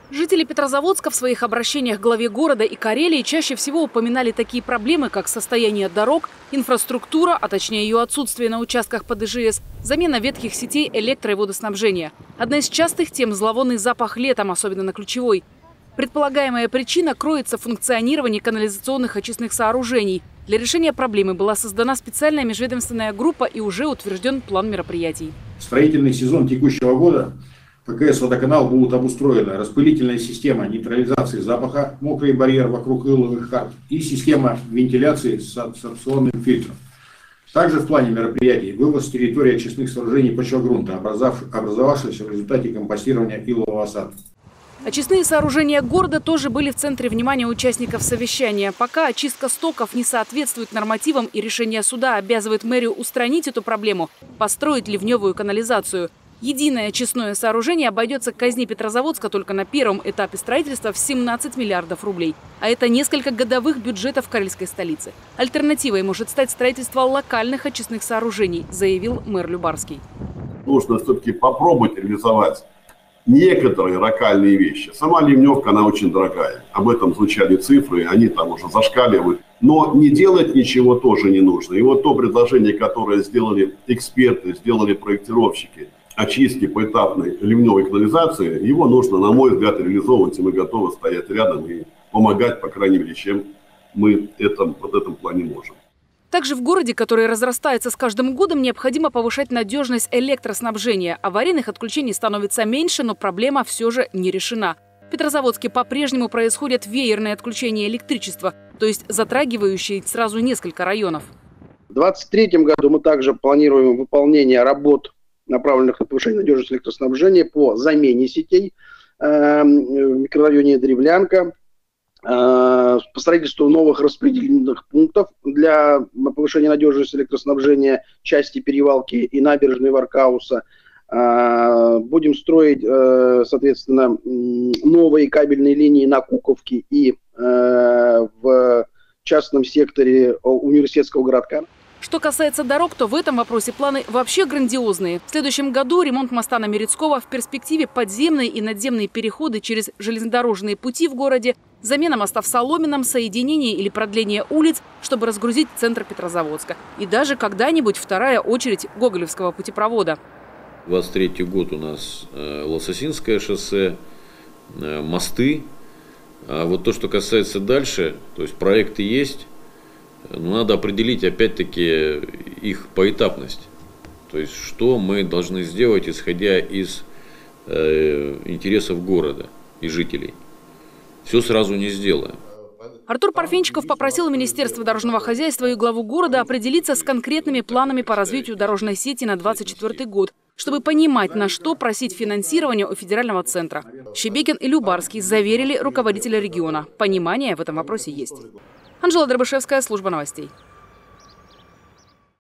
Жители Петрозаводска в своих обращениях к главе города и Карелии чаще всего упоминали такие проблемы, как состояние дорог, инфраструктура, а точнее ее отсутствие на участках под ИЖС, замена ветхих сетей электро- и водоснабжения. Одна из частых тем – зловонный запах летом, особенно на Ключевой. Предполагаемая причина кроется в функционировании канализационных очистных сооружений. Для решения проблемы была создана специальная межведомственная группа и уже утвержден план мероприятий. Строительный сезон текущего года ПКС «Водоканал» будут обустроены распылительная система нейтрализации запаха, мокрый барьер вокруг иловых хард и система вентиляции с абсорбционным фильтром. Также в плане мероприятий вывоз с территории очистных сооружений почвогрунта, образовавшегося в результате компостирования илового осадка. Очистные сооружения города тоже были в центре внимания участников совещания. Пока очистка стоков не соответствует нормативам и решение суда обязывает мэрию устранить эту проблему, построить ливневую канализацию. Единое очистное сооружение обойдется казни Петрозаводска только на первом этапе строительства в 17 миллиардов рублей. А это несколько годовых бюджетов карельской столицы. Альтернативой может стать строительство локальных очистных сооружений, заявил мэр Любарский. Нужно все-таки попробовать реализовать некоторые локальные вещи. Сама ливневка, она очень дорогая. Об этом звучали цифры, они там уже зашкаливают. Но не делать ничего тоже не нужно. И вот то предложение, которое сделали эксперты, сделали проектировщики, очистки поэтапной ливневой канализации, его нужно, на мой взгляд, реализовывать, и мы готовы стоять рядом и помогать, по крайней мере, чем мы в этом плане можем. Также в городе, который разрастается с каждым годом, необходимо повышать надежность электроснабжения. Аварийных отключений становится меньше, но проблема все же не решена. В Петрозаводске по-прежнему происходят веерные отключения электричества, то есть затрагивающие сразу несколько районов. В 2023 году мы также планируем выполнение работ, направленных на повышение надежности электроснабжения по замене сетей в микрорайоне Древлянка, по строительству новых распределительных пунктов для повышения надежности электроснабжения части Перевалки и набережной Варкауса. Будем строить, соответственно, новые кабельные линии на Куковке и в частном секторе университетского городка. Что касается дорог, то в этом вопросе планы вообще грандиозные. В следующем году ремонт моста на Мерецкого, в перспективе подземные и надземные переходы через железнодорожные пути в городе, замена моста в Соломенном, соединение или продление улиц, чтобы разгрузить центр Петрозаводска. И даже когда-нибудь вторая очередь Гоголевского путепровода. 23-й год у нас Лососинское шоссе, мосты. А вот то, что касается дальше, то есть проекты есть. Но надо определить, опять-таки, их поэтапность. То есть, что мы должны сделать, исходя из интересов города и жителей. Все сразу не сделаем. Артур Парфенчиков попросил Министерство дорожного хозяйства и главу города определиться с конкретными планами по развитию дорожной сети на 2024 год, чтобы понимать, на что просить финансирование у федерального центра. Щебекин и Любарский заверили руководителя региона. Понимание в этом вопросе есть. Анжела Дробышевская, служба новостей.